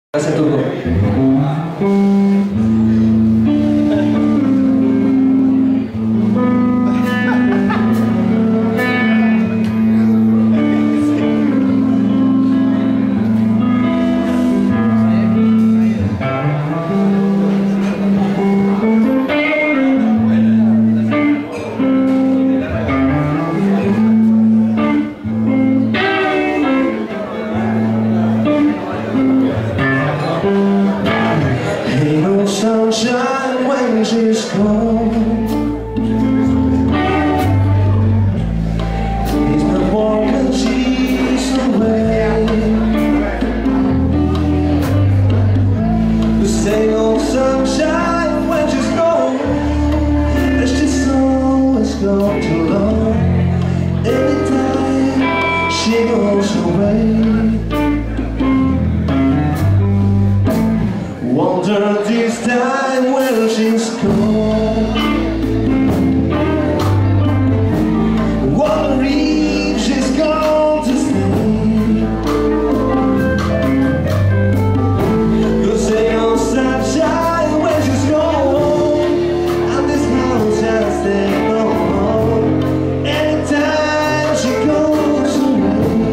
Hace turno. Ain't no sunshine when she's gone. It's not warm when she's away. There's ain't no sunshine when she's gone. And she's always gone too long. Every time she goes away, wonder this time where she's gone. Wonder if she's gone to stay. 'Cause ain't no sunshine when she's gone, and this house has stayed no more. Anytime she goes away,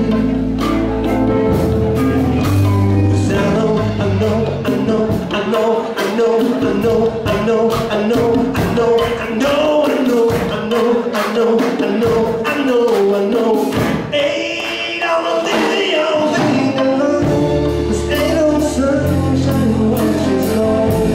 'cause I know, I know, I know, I know, I know, I know, I know, I know, I know, I know, I know, I know, I know, I know, I know. Ain't all of the old thing alone. This ain't no sunshine when she's gone.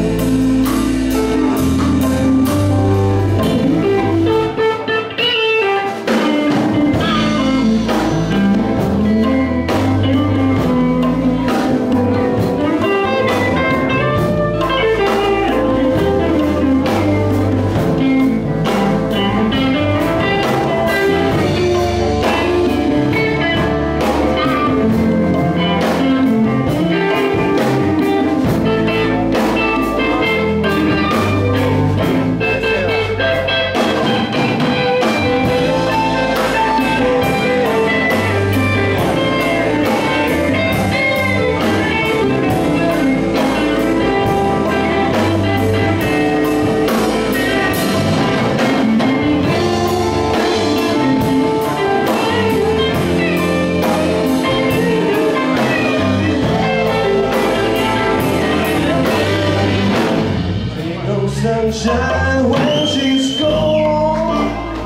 Sunshine when she's gone.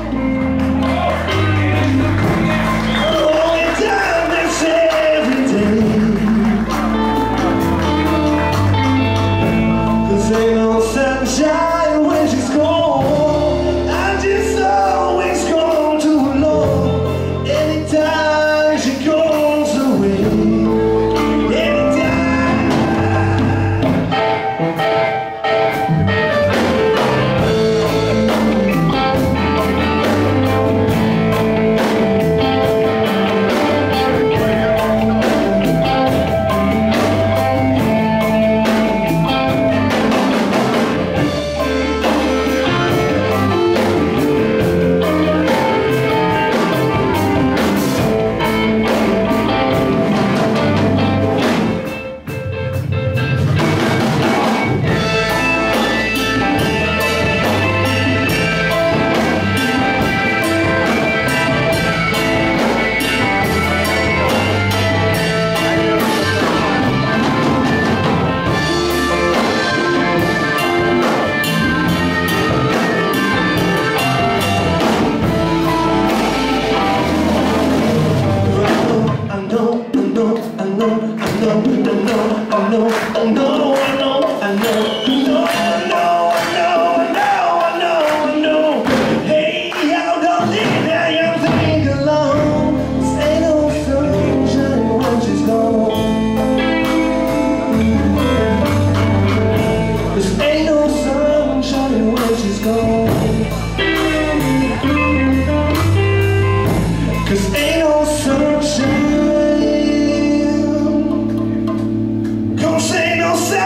Only time that's every day. 'Cause ain't no sunshine when she's gone, and she's always gone too long. Anytime she goes away,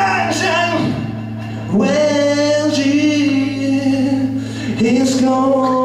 when she is gone.